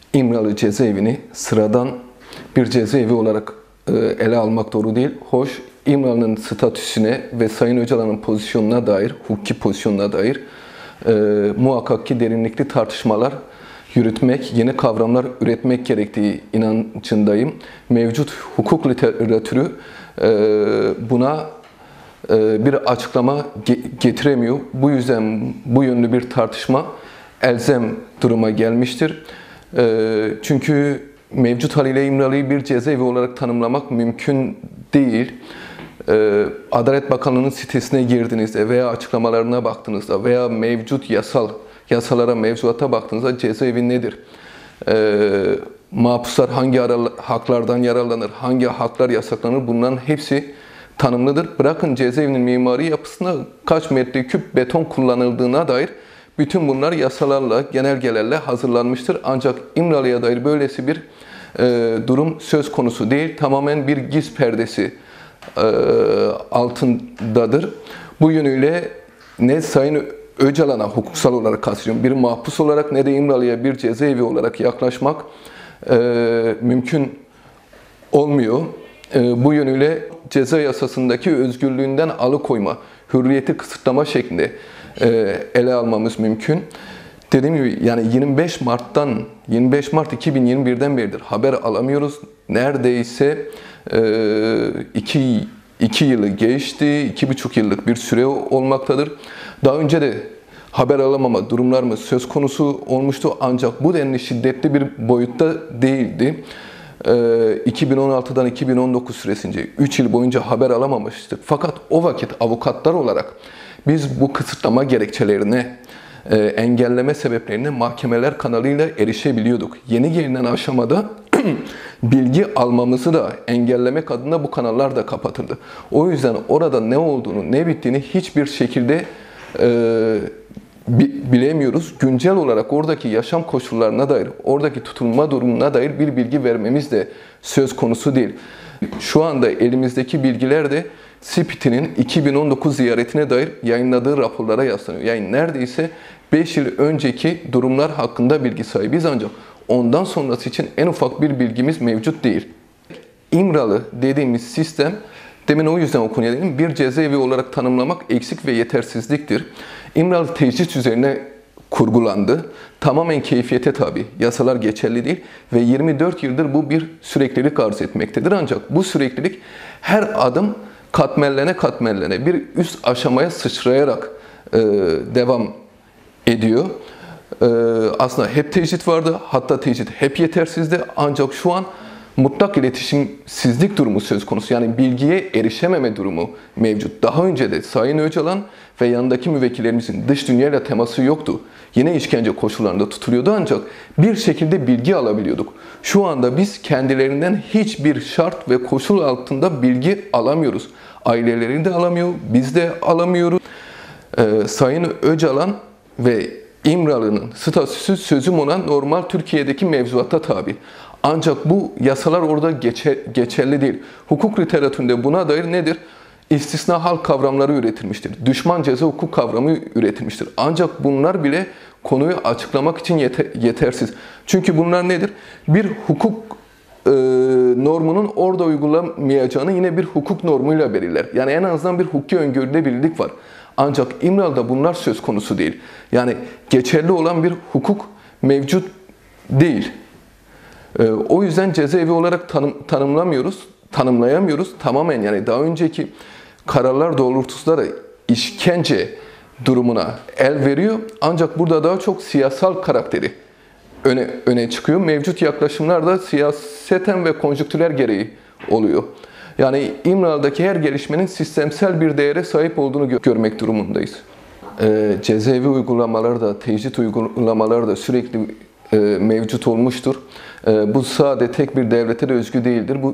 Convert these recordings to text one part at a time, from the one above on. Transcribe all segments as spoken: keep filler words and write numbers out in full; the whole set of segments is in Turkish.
İmralı cezaevini sıradan bir cezaevi olarak e, ele almak doğru değil. Hoş, İmralı'nın statüsüne ve Sayın Öcalan'ın pozisyonuna dair, hukuki pozisyonuna dair e, muhakkak ki derinlikli tartışmalar yürütmek, yeni kavramlar üretmek gerektiği inancındayım. Mevcut hukuk literatürü e, buna e, bir açıklama ge getiremiyor. Bu yüzden bu yönlü bir tartışma elzem duruma gelmiştir. E, çünkü mevcut haliyle İmralı'yı bir cezaevi olarak tanımlamak mümkün değil. E, Adalet Bakanlığı'nın sitesine girdiğinizde veya açıklamalarına baktığınızda veya mevcut yasal yasalara, mevzuata baktığınızda cezaevi nedir? E, mahpuslar hangi haklardan yararlanır? Hangi haklar yasaklanır? Bunların hepsi tanımlıdır. Bırakın cezaevinin mimari yapısında kaç metreküp beton kullanıldığına dair bütün bunlar yasalarla, genelgelerle hazırlanmıştır. Ancak İmralı'ya dair böylesi bir e, durum söz konusu değil. Tamamen bir giz perdesi e, altındadır. Bu yönüyle ne Sayın Öcalan'a hukuksal olarak kastediyorum, bir mahpus olarak ne de İmralı'ya bir cezaevi olarak yaklaşmak e, mümkün olmuyor. E, bu yönüyle ceza yasasındaki özgürlüğünden alıkoyma, hürriyeti kısıtlama şeklinde e, ele almamız mümkün. Dediğim gibi yani yirmi beş Mart'tan yirmi beş Mart iki bin yirmi bir'den beridir haber alamıyoruz. Neredeyse e, iki, iki yılı geçti, iki buçuk yıllık bir süre olmaktadır. Daha önce de haber alamama durumlarımız söz konusu olmuştu ancak bu denli şiddetli bir boyutta değildi. iki bin on altı'dan iki bin on dokuz süresince üç yıl boyunca haber alamamıştık. Fakat o vakit avukatlar olarak biz bu kısıtlama gerekçelerine, engelleme sebeplerine mahkemeler kanalıyla erişebiliyorduk. Yeni gelinen aşamada bilgi almamızı da engellemek adına bu kanallar da kapatıldı. O yüzden orada ne olduğunu, ne bittiğini hiçbir şekilde e, bilemiyoruz. Güncel olarak oradaki yaşam koşullarına dair, oradaki tutulma durumuna dair bir bilgi vermemiz de söz konusu değil. Şu anda elimizdeki bilgiler de S İ P T'nin iki bin on dokuz ziyaretine dair yayınladığı raporlara yaslanıyor. Yani neredeyse beş yıl önceki durumlar hakkında bilgi sahibiyiz ancak ondan sonrası için en ufak bir bilgimiz mevcut değil. İmralı dediğimiz sistem, demin o yüzden o konuya değindim, bir cezaevi olarak tanımlamak eksik ve yetersizliktir. İmralı tecrit üzerine kurgulandı. Tamamen keyfiyete tabi. Yasalar geçerli değil ve yirmi dört yıldır bu bir süreklilik arz etmektedir. Ancak bu süreklilik her adım katmerlene katmerlene bir üst aşamaya sıçrayarak e, devam ediyor. E, aslında hep tecrit vardı. Hatta tecrit hep yetersizdi. Ancak şu an mutlak iletişimsizlik durumu söz konusu. Yani bilgiye erişememe durumu mevcut. Daha önce de Sayın Öcalan ve yanındaki müvekkillerimizin dış dünyayla teması yoktu. Yine işkence koşullarında tutuluyordu ancak bir şekilde bilgi alabiliyorduk. Şu anda biz kendilerinden hiçbir şart ve koşul altında bilgi alamıyoruz. Aileleri de alamıyor, biz de alamıyoruz. Ee, Sayın Öcalan ve İmralı'nın statüsü sözüm ona normal Türkiye'deki mevzuata tabi. Ancak bu yasalar orada geçer, geçerli değil. Hukuk literatüründe buna dair nedir? İstisna hal kavramları üretilmiştir. Düşman ceza hukuk kavramı üretilmiştir. Ancak bunlar bile konuyu açıklamak için yeter, yetersiz. Çünkü bunlar nedir? Bir hukuk e, normunun orada uygulamayacağını yine bir hukuk normuyla belirler. Yani en azından bir hukuki öngörülebilirlik var. Ancak İmralı'da bunlar söz konusu değil. Yani geçerli olan bir hukuk mevcut değil. E, o yüzden cezaevi olarak tanım, tanımlamıyoruz, tanımlayamıyoruz. Tamamen yani daha önceki kararlar doğrultusunda da işkence durumuna el veriyor. Ancak burada daha çok siyasal karakteri öne, öne çıkıyor. Mevcut yaklaşımlar da siyaseten ve konjüktürel gereği oluyor. Yani İmralı'daki her gelişmenin sistemsel bir değere sahip olduğunu gö görmek durumundayız. E, cezaevi uygulamaları da, tecrit uygulamaları da sürekli e, mevcut olmuştur. E, bu sadece tek bir devlete de özgü değildir. Bu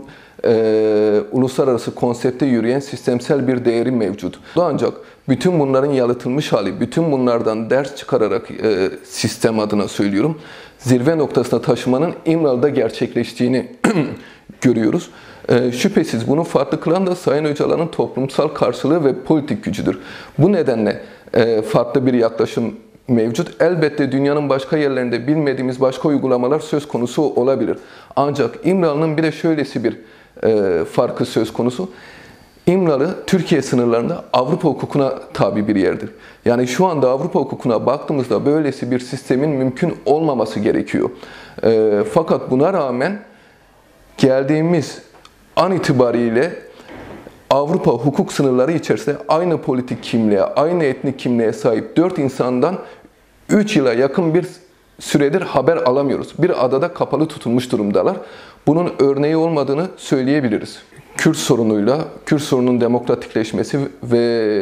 e, uluslararası konsepte yürüyen sistemsel bir değeri mevcut. Ancak bütün bunların yalıtılmış hali, bütün bunlardan ders çıkararak e, sistem adına söylüyorum, zirve noktasına taşımanın İmralı'da gerçekleştiğini görüyoruz. E, şüphesiz bunu farklı kılan da Sayın Öcalan'ın toplumsal karşılığı ve politik gücüdür. Bu nedenle e, farklı bir yaklaşım mevcut. Elbette dünyanın başka yerlerinde bilmediğimiz başka uygulamalar söz konusu olabilir. Ancak İmralı'nın bir de şöylesi bir e, farkı söz konusu. İmralı Türkiye sınırlarında Avrupa hukukuna tabi bir yerdir. Yani şu anda Avrupa hukukuna baktığımızda böylesi bir sistemin mümkün olmaması gerekiyor. E, fakat buna rağmen geldiğimiz an itibariyle Avrupa hukuk sınırları içerisinde aynı politik kimliğe, aynı etnik kimliğe sahip dört insandan üç yıla yakın bir süredir haber alamıyoruz. Bir adada kapalı tutulmuş durumdalar. Bunun örneği olmadığını söyleyebiliriz. Kürt sorunuyla, Kürt sorunun demokratikleşmesi ve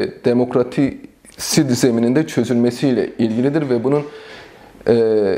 demokrasi zemininde çözülmesiyle ilgilidir ve bunun e,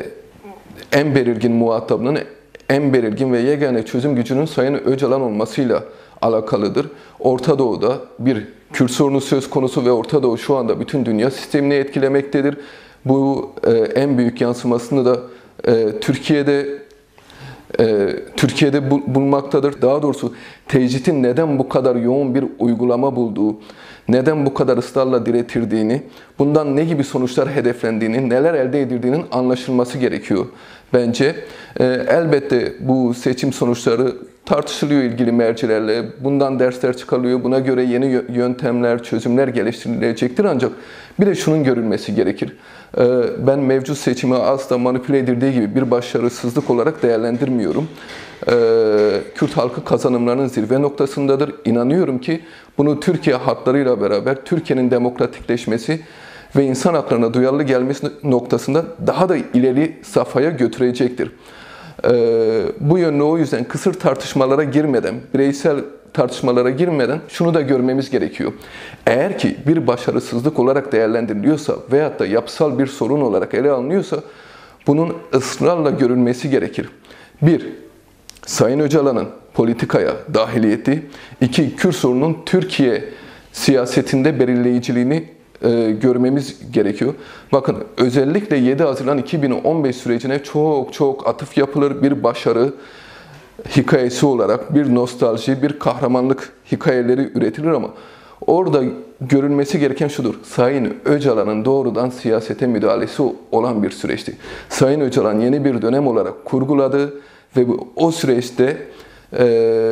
en belirgin muhatabının, en belirgin ve yegane çözüm gücünün Sayın Öcalan olmasıyla alakalıdır. Orta Doğu'da bir Kürt sorunu söz konusu ve Orta Doğu şu anda bütün dünya sistemini etkilemektedir. Bu e, en büyük yansımasını da e, Türkiye'de e, Türkiye'de bul bulmaktadır. Daha doğrusu tecritin neden bu kadar yoğun bir uygulama bulduğu, neden bu kadar ısrarla diretildiğini, bundan ne gibi sonuçlar hedeflendiğini, neler elde edildiğinin anlaşılması gerekiyor bence. E, elbette bu seçim sonuçları tartışılıyor ilgili mercilerle, bundan dersler çıkarılıyor, buna göre yeni yöntemler, çözümler geliştirilecektir ancak bir de şunun görülmesi gerekir. Ben mevcut seçimi asla manipüle edildiği gibi bir başarısızlık olarak değerlendirmiyorum. Kürt halkı kazanımlarının zirve noktasındadır. İnanıyorum ki bunu Türkiye hatlarıyla beraber Türkiye'nin demokratikleşmesi ve insan haklarına duyarlı gelmesi noktasında daha da ileri safhaya götürecektir. Bu yönde o yüzden kısır tartışmalara girmeden, bireysel tartışmalara girmeden şunu da görmemiz gerekiyor. Eğer ki bir başarısızlık olarak değerlendiriliyorsa veyahut da yapısal bir sorun olarak ele alınıyorsa bunun ısrarla görülmesi gerekir. Bir, Sayın Öcalan'ın politikaya dahiliyeti. İki, Kürt sorunun Türkiye siyasetinde belirleyiciliğini e, görmemiz gerekiyor. Bakın özellikle yedi Haziran iki bin on beş sürecine çok çok atıf yapılır, bir başarı hikayesi olarak bir nostalji, bir kahramanlık hikayeleri üretilir ama orada görülmesi gereken şudur. Sayın Öcalan'ın doğrudan siyasete müdahalesi olan bir süreçti. Sayın Öcalan yeni bir dönem olarak kurguladı ve o süreçte e,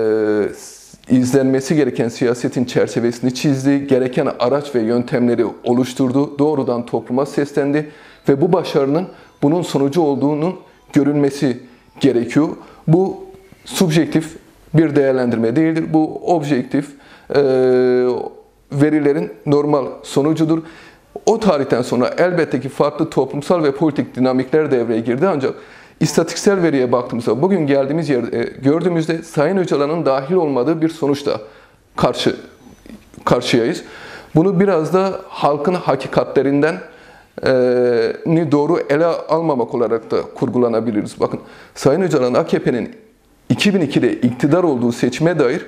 izlenmesi gereken siyasetin çerçevesini çizdi, gereken araç ve yöntemleri oluşturdu, doğrudan topluma seslendi ve bu başarının bunun sonucu olduğunun görülmesi gerekiyor. Bu subjektif bir değerlendirme değildir. Bu objektif e, verilerin normal sonucudur. O tarihten sonra elbette ki farklı toplumsal ve politik dinamikler devreye girdi ancak istatistiksel veriye baktığımızda bugün geldiğimiz yerde gördüğümüzde Sayın Öcalan'ın dahil olmadığı bir sonuçla karşı karşıyayız. Bunu biraz da halkın hakikatlerinden e, doğru ele almamak olarak da kurgulanabiliriz. Bakın Sayın Öcalan A K P'nin iki bin ikide iktidar olduğu seçime dair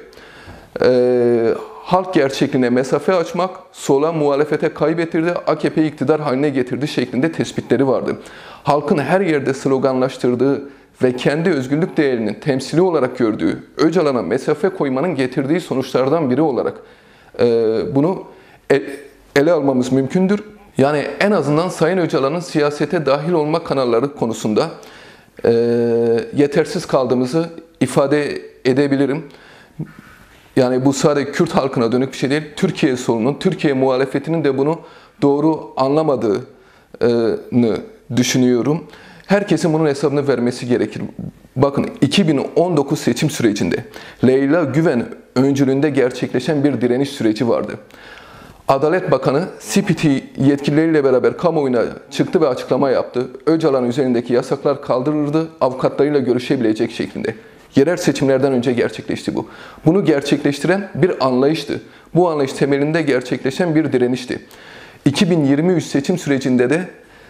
e, halk gerçekliğine mesafe açmak, sola muhalefete kaybettirdi, A K P'yi iktidar haline getirdi şeklinde tespitleri vardı. Halkın her yerde sloganlaştırdığı ve kendi özgürlük değerinin temsili olarak gördüğü Öcalan'a mesafe koymanın getirdiği sonuçlardan biri olarak e, bunu e, ele almamız mümkündür. Yani en azından Sayın Öcalan'ın siyasete dahil olma kanalları konusunda e, yetersiz kaldığımızı ifade edebilirim. Yani bu sadece Kürt halkına dönük bir şey değil. Türkiye sorunun, Türkiye muhalefetinin de bunu doğru anlamadığını düşünüyorum. Herkesin bunun hesabını vermesi gerekir. Bakın iki bin on dokuz seçim sürecinde Leyla Güven öncülüğünde gerçekleşen bir direniş süreci vardı. Adalet Bakanı C P T yetkilileriyle beraber kamuoyuna çıktı ve açıklama yaptı. Öcalan üzerindeki yasaklar kaldırıldı, avukatlarıyla görüşebilecek şeklinde. Yerel seçimlerden önce gerçekleşti bu. Bunu gerçekleştiren bir anlayıştı. Bu anlayış temelinde gerçekleşen bir direnişti. iki bin yirmi üç seçim sürecinde de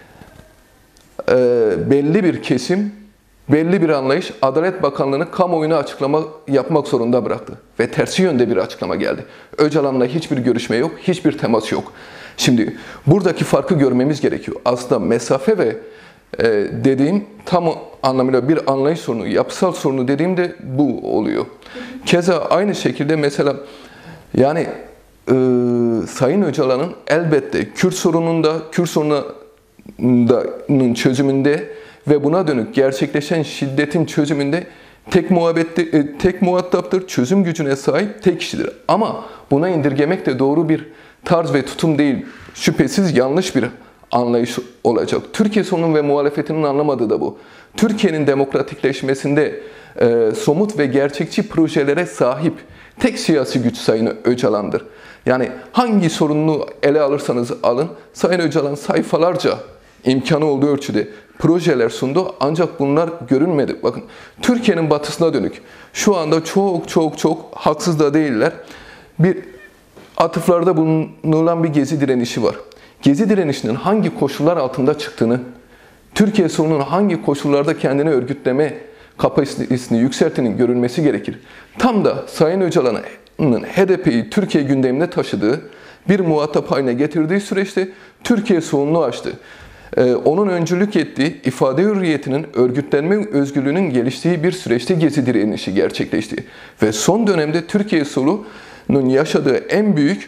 e, belli bir kesim, belli bir anlayış Adalet Bakanlığı'nı kamuoyuna açıklama yapmak zorunda bıraktı. Ve tersi yönde bir açıklama geldi. Öcalan'la hiçbir görüşme yok, hiçbir temas yok. Şimdi buradaki farkı görmemiz gerekiyor. Aslında mesafe ve e, dediğim tam anlamıyla bir anlayış sorunu, yapısal sorunu dediğimde bu oluyor. Keza aynı şekilde mesela yani e, Sayın Öcalan'ın elbette Kürt sorununda, Kürt sorununa sorununun çözümünde ve buna dönük gerçekleşen şiddetin çözümünde tek muhabbette, tek muhataptır, çözüm gücüne sahip tek kişidir. Ama buna indirgemek de doğru bir tarz ve tutum değil. Şüphesiz yanlış bir anlayış olacak. Türkiye sorunun ve muhalefetinin anlamadığı da bu. Türkiye'nin demokratikleşmesinde e, somut ve gerçekçi projelere sahip tek siyasi güç Sayın Öcalan'dır. Yani hangi sorununu ele alırsanız alın, Sayın Öcalan sayfalarca imkanı olduğu ölçüde projeler sundu ancak bunlar görünmedi. Bakın Türkiye'nin batısına dönük şu anda çok çok çok haksız da değiller. Bir atıflarda bulunan bir gezi direnişi var. Gezi direnişinin hangi koşullar altında çıktığını, Türkiye sorununun hangi koşullarda kendini örgütleme kapasitesini yükselttiğinin görülmesi gerekir. Tam da Sayın Öcalan'ın H D P'yi Türkiye gündemine taşıdığı, bir muhatap haline getirdiği süreçte Türkiye sorununu açtı. Ee, onun öncülük ettiği ifade hürriyetinin, örgütlenme özgürlüğünün geliştiği bir süreçte gezi direnişi gerçekleşti. Ve son dönemde Türkiye sorununun yaşadığı en büyük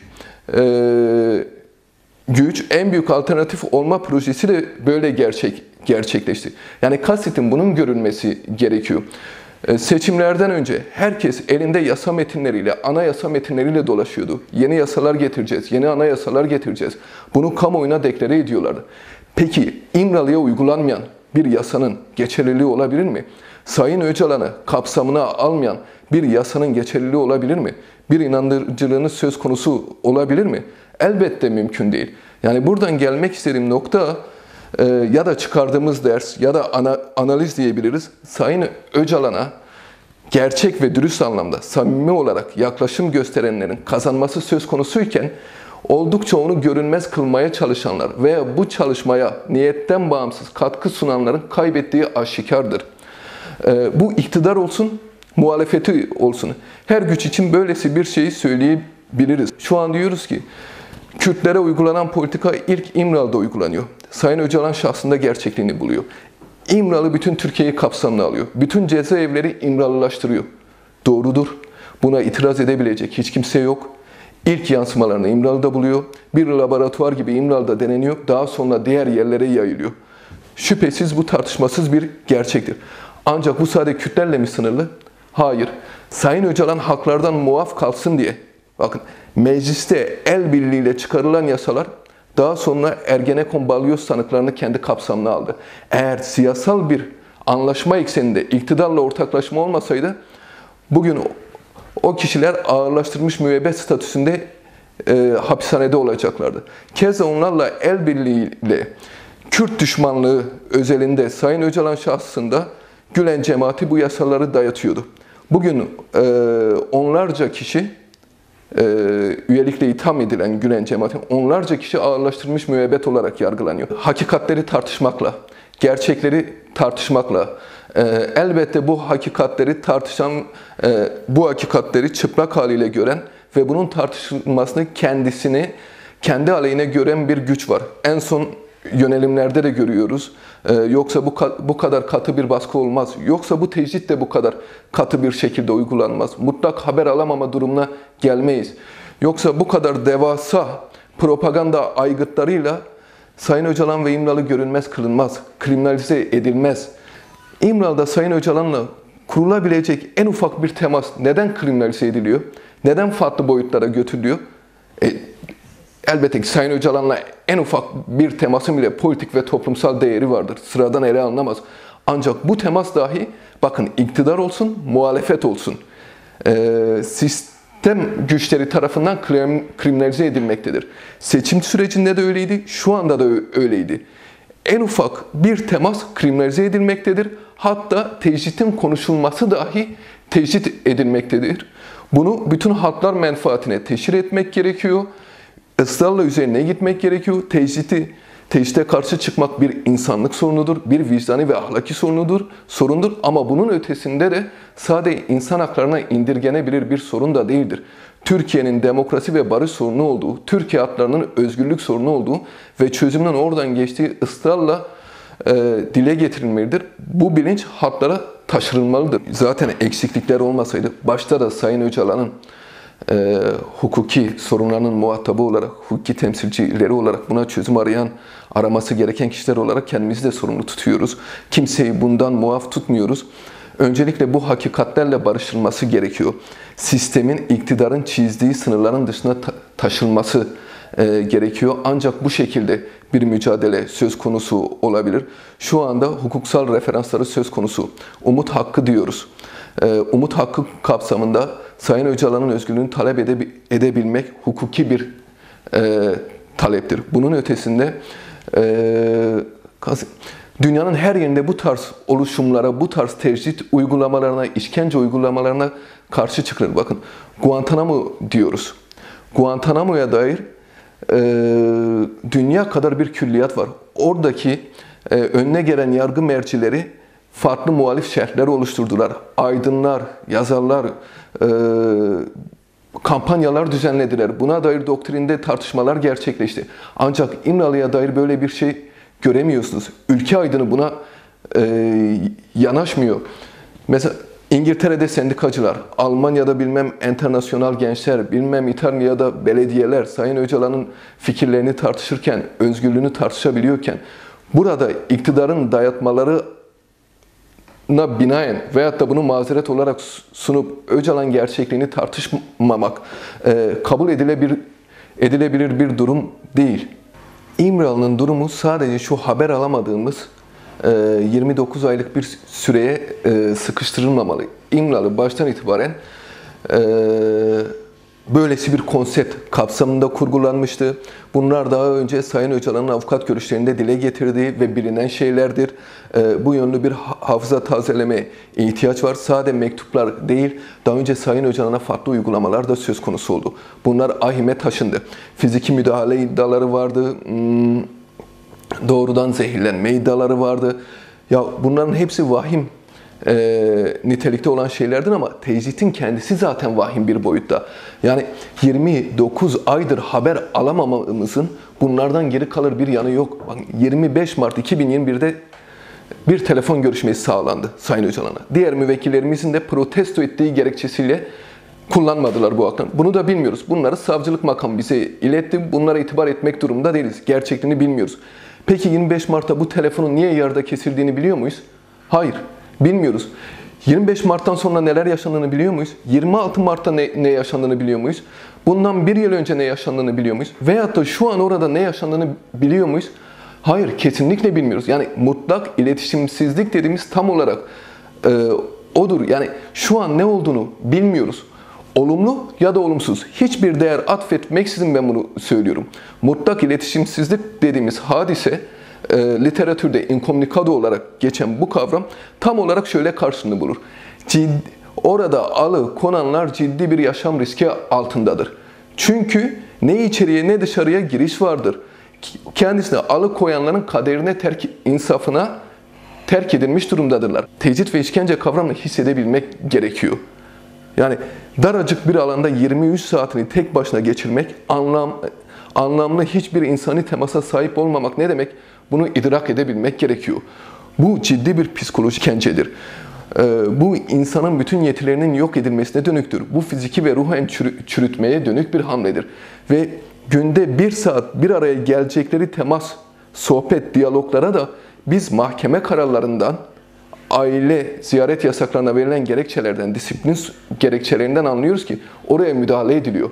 e, güç, en büyük alternatif olma projesi de böyle gerçek gerçekleşti. Yani kastetin bunun görülmesi gerekiyor. Ee, seçimlerden önce herkes elinde yasa metinleriyle, anayasa metinleriyle dolaşıyordu. Yeni yasalar getireceğiz, yeni anayasalar getireceğiz. Bunu kamuoyuna deklare ediyorlardı. Peki İmralı'ya uygulanmayan bir yasanın geçerliliği olabilir mi? Sayın Öcalan'ı kapsamına almayan bir yasanın geçerliliği olabilir mi? Bir inandırıcılığınız söz konusu olabilir mi? Elbette mümkün değil. Yani buradan gelmek istediğim nokta e, ya da çıkardığımız ders ya da ana, analiz diyebiliriz. Sayın Öcalan'a gerçek ve dürüst anlamda samimi olarak yaklaşım gösterenlerin kazanması söz konusuyken oldukça onu görünmez kılmaya çalışanlar veya bu çalışmaya niyetten bağımsız katkı sunanların kaybettiği aşikardır. E, bu iktidar olsun, muhalefeti olsun. Her güç için böylesi bir şeyi söyleyebiliriz. Şu an diyoruz ki Kürtlere uygulanan politika ilk İmralı'da uygulanıyor. Sayın Öcalan şahsında gerçekliğini buluyor. İmralı bütün Türkiye'yi kapsamına alıyor. Bütün cezaevleri İmralılaştırıyor. Doğrudur. Buna itiraz edebilecek hiç kimse yok. İlk yansımalarını İmralı'da buluyor. Bir laboratuvar gibi İmralı'da deneniyor. Daha sonra diğer yerlere yayılıyor. Şüphesiz bu tartışmasız bir gerçektir. Ancak bu sadece Kürtlerle mi sınırlı? Hayır. Sayın Öcalan haklardan muaf kalsın diye, bakın mecliste el birliğiyle çıkarılan yasalar daha sonra Ergenekon balyoz sanıklarını kendi kapsamına aldı. Eğer siyasal bir anlaşma ekseninde iktidarla ortaklaşma olmasaydı bugün o kişiler ağırlaştırılmış müebbet statüsünde e, hapishanede olacaklardı. Keza onlarla el birliğiyle Kürt düşmanlığı özelinde Sayın Öcalan şahsında Gülen cemaati bu yasaları dayatıyordu. Bugün e, onlarca kişi e, üyelikle itham edilen Gülen cemaati, onlarca kişi ağırlaştırılmış müebbet olarak yargılanıyor. Hakikatleri tartışmakla, gerçekleri tartışmakla, e, elbette bu hakikatleri tartışan, e, bu hakikatleri çıplak haliyle gören ve bunun tartışılmasını kendisini, kendi aleyhine gören bir güç var. En son yönelimlerde de görüyoruz. Ee, yoksa bu, bu kadar katı bir baskı olmaz. Yoksa bu tecrit de bu kadar katı bir şekilde uygulanmaz. Mutlak haber alamama durumuna gelmeyiz. Yoksa bu kadar devasa propaganda aygıtlarıyla Sayın Öcalan ve İmralı görünmez kılınmaz, kriminalize edilmez. İmralı'da Sayın Öcalan'la kurulabilecek en ufak bir temas neden kriminalize ediliyor? Neden farklı boyutlara götürülüyor? E, Elbette ki Sayın Öcalan'la en ufak bir temasın bile politik ve toplumsal değeri vardır. Sıradan ele alınamaz. Ancak bu temas dahi, bakın iktidar olsun, muhalefet olsun, e, sistem güçleri tarafından kriminalize edilmektedir. Seçim sürecinde de öyleydi, şu anda da öyleydi. En ufak bir temas kriminalize edilmektedir. Hatta tecritin konuşulması dahi tecrit edilmektedir. Bunu bütün halklar menfaatine teşhir etmek gerekiyor. Israrla üzerine gitmek gerekiyor. Tecriti, tecrite karşı çıkmak bir insanlık sorunudur, bir vicdani ve ahlaki sorunudur, sorundur. Ama bunun ötesinde de sadece insan haklarına indirgenebilir bir sorun da değildir. Türkiye'nin demokrasi ve barış sorunu olduğu, Türkiye halklarının özgürlük sorunu olduğu ve çözümün oradan geçtiği ısrarla e, dile getirilmelidir. Bu bilinç halklara taşırılmalıdır. Zaten eksiklikler olmasaydı, başta da Sayın Öcalan'ın e, hukuki sorunlarının muhatabı olarak, hukuki temsilcileri olarak buna çözüm arayan, araması gereken kişiler olarak kendimizi de sorumlu tutuyoruz. Kimseyi bundan muaf tutmuyoruz. Öncelikle bu hakikatlerle barışılması gerekiyor. Sistemin, iktidarın çizdiği sınırların dışına ta taşınması e, gerekiyor. Ancak bu şekilde bir mücadele söz konusu olabilir. Şu anda hukuksal referansları söz konusu. Umut hakkı diyoruz. E, umut hakkı kapsamında Sayın Öcalan'ın özgürlüğünü talep ede edebilmek hukuki bir e, taleptir. Bunun ötesinde e, dünyanın her yerinde bu tarz oluşumlara, bu tarz tecrit uygulamalarına, işkence uygulamalarına karşı çıkılır. Bakın, Guantanamo diyoruz. Guantanamo'ya dair e, dünya kadar bir külliyat var. Oradaki e, önüne gelen yargı mercileri farklı muhalif şerhler oluşturdular. Aydınlar, yazarlar, e, kampanyalar düzenlediler. Buna dair doktrinde tartışmalar gerçekleşti. Ancak İmralı'ya dair böyle bir şey göremiyorsunuz. Ülke aydını buna e, yanaşmıyor. Mesela İngiltere'de sendikacılar, Almanya'da bilmem enternasyonal gençler, bilmem İtalya'da belediyeler Sayın Öcalan'ın fikirlerini tartışırken, özgürlüğünü tartışabiliyorken, burada iktidarın dayatmaları na binaen veyahut da bunu mazeret olarak sunup Öcalan gerçekliğini tartışmamak e, kabul edilebilir, edilebilir bir durum değil. İmralı'nın durumu sadece şu haber alamadığımız e, yirmi dokuz aylık bir süreye e, sıkıştırılmamalı. İmralı baştan itibaren e, böylesi bir konsept kapsamında kurgulanmıştı. Bunlar daha önce Sayın Öcalan'ın avukat görüşlerinde dile getirdiği ve bilinen şeylerdir. E, bu yönlü bir hafıza tazelemeye ihtiyaç var. Sade mektuplar değil, daha önce Sayın Öcalan'a farklı uygulamalar da söz konusu oldu. Bunlar ahime taşındı. Fiziki müdahale iddiaları vardı, hmm, doğrudan zehirlenme iddiaları vardı. Ya bunların hepsi vahim E, nitelikte olan şeylerdir ama tecritin kendisi zaten vahim bir boyutta. Yani yirmi dokuz aydır haber alamamamızın bunlardan geri kalır bir yanı yok. yirmi beş Mart iki bin yirmi bir'de bir telefon görüşmesi sağlandı Sayın Öcalan'a. Diğer müvekkillerimizin de protesto ettiği gerekçesiyle kullanmadılar bu hakkını. Bunu da bilmiyoruz. Bunları savcılık makamı bize iletti. Bunlara itibar etmek durumunda değiliz. Gerçekliğini bilmiyoruz. Peki yirmi beş Mart'ta bu telefonun niye yarıda kesildiğini biliyor muyuz? Hayır. Bilmiyoruz. yirmi beş Mart'tan sonra neler yaşandığını biliyor muyuz? yirmi altı Mart'ta ne, ne yaşandığını biliyor muyuz? Bundan bir yıl önce ne yaşandığını biliyor muyuz? Veyahut da şu an orada ne yaşandığını biliyor muyuz? Hayır, kesinlikle bilmiyoruz. Yani mutlak iletişimsizlik dediğimiz tam olarak e, odur. Yani şu an ne olduğunu bilmiyoruz. Olumlu ya da olumsuz. Hiçbir değer atfetmeksizin ben bunu söylüyorum. Mutlak iletişimsizlik dediğimiz hadise, E, literatürde incommunicado olarak geçen bu kavram tam olarak şöyle karşılığını bulur. Ciddi, orada alıkonanlar ciddi bir yaşam riski altındadır. Çünkü ne içeriye ne dışarıya giriş vardır. Kendisini alıkoyanların kaderine, terk, insafına terk edilmiş durumdadırlar. Tecrit ve işkence kavramını hissedebilmek gerekiyor. Yani daracık bir alanda yirmi üç saatini tek başına geçirmek, anlam, anlamlı hiçbir insani temasa sahip olmamak ne demek? Bunu idrak edebilmek gerekiyor. Bu ciddi bir psikolojik işkencedir. Ee, bu insanın bütün yetilerinin yok edilmesine dönüktür. Bu fiziki ve ruhen çürütmeye dönük bir hamledir. Ve günde bir saat bir araya gelecekleri temas, sohbet, diyaloglara da biz mahkeme kararlarından, aile ziyaret yasaklarına verilen gerekçelerden, disiplin gerekçelerinden anlıyoruz ki oraya müdahale ediliyor.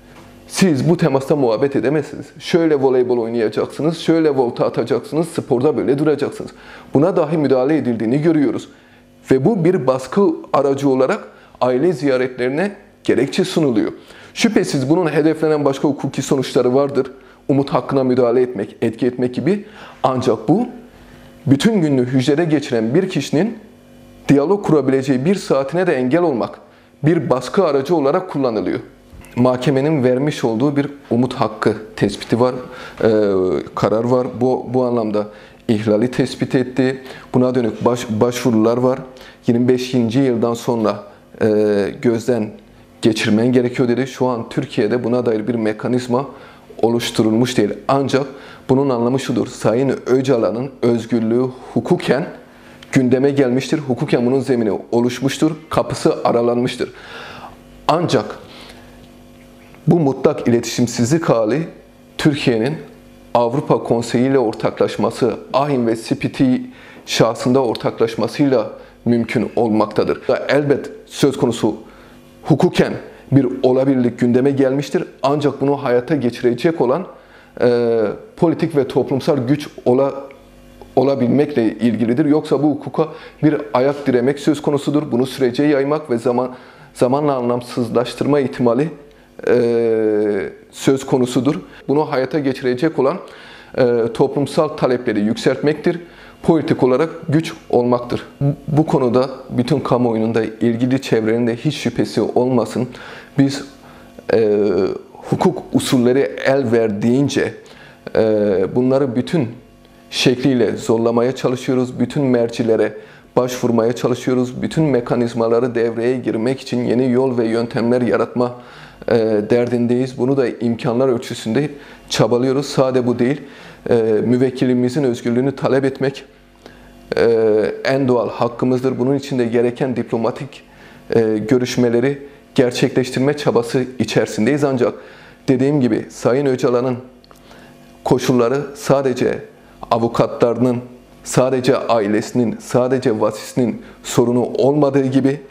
Siz bu temasta muhabbet edemezsiniz. Şöyle voleybol oynayacaksınız, şöyle volta atacaksınız, sporda böyle duracaksınız. Buna dahi müdahale edildiğini görüyoruz. Ve bu bir baskı aracı olarak aile ziyaretlerine gerekçe sunuluyor. Şüphesiz bunun hedeflenen başka hukuki sonuçları vardır. Umut hakkına müdahale etmek, etki etmek gibi. Ancak bu bütün gününü hücrede geçiren bir kişinin diyalog kurabileceği bir saatine de engel olmak bir baskı aracı olarak kullanılıyor. Mahkemenin vermiş olduğu bir umut hakkı tespiti var, e, karar var. Bu, bu anlamda ihlali tespit etti. Buna dönük baş, başvurular var. yirmi beşinci yıldan sonra e, gözden geçirmen gerekiyor dedi. Şu an Türkiye'de buna dair bir mekanizma oluşturulmuş değil. Ancak bunun anlamı şudur. Sayın Öcalan'ın özgürlüğü hukuken gündeme gelmiştir. Hukuken bunun zemini oluşmuştur. Kapısı aralanmıştır. Ancak Bu mutlak iletişimsizlik hali Türkiye'nin Avrupa Konseyi ile ortaklaşması, Ahim ve Spiti şahsında ortaklaşmasıyla mümkün olmaktadır. Elbet söz konusu hukuken bir olabilirlik gündeme gelmiştir. Ancak bunu hayata geçirecek olan e, politik ve toplumsal güç ola, olabilmekle ilgilidir. Yoksa bu hukuka bir ayak diremek söz konusudur. Bunu sürece yaymak ve zaman zamanla anlamsızlaştırma ihtimali e, söz konusudur. Bunu hayata geçirecek olan e, toplumsal talepleri yükseltmektir. Politik olarak güç olmaktır. Bu konuda bütün kamuoyunun da ilgili çevrenin de hiç şüphesi olmasın. Biz e, hukuk usulleri el verdiğince e, bunları bütün şekliyle zorlamaya çalışıyoruz. Bütün mercilere başvurmaya çalışıyoruz. Bütün mekanizmaları devreye girmek için yeni yol ve yöntemler yaratma e, derdindeyiz. Bunu da imkanlar ölçüsünde çabalıyoruz. Sade bu değil. E, müvekkilimizin özgürlüğünü talep etmek e, en doğal hakkımızdır. Bunun için de gereken diplomatik e, görüşmeleri gerçekleştirme çabası içerisindeyiz. Ancak dediğim gibi Sayın Öcalan'ın koşulları sadece avukatlarının, sadece ailesinin, sadece vasisinin sorunu olmadığı gibi,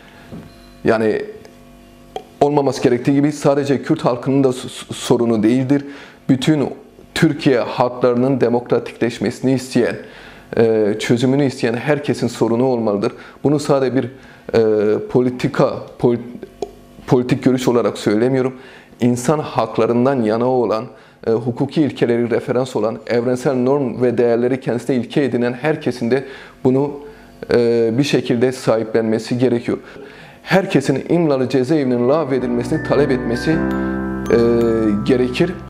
yani olmaması gerektiği gibi sadece Kürt halkının da sorunu değildir. Bütün Türkiye halklarının demokratikleşmesini isteyen, çözümünü isteyen herkesin sorunu olmalıdır. Bunu sadece bir politika, politik görüş olarak söylemiyorum. İnsan haklarından yana olan, E, hukuki ilkeleri referans olan, evrensel norm ve değerleri kendisine ilke edinen herkesin de bunu e, bir şekilde sahiplenmesi gerekiyor. Herkesin İmralı cezaevinin lağvedilmesini talep etmesi e, gerekir.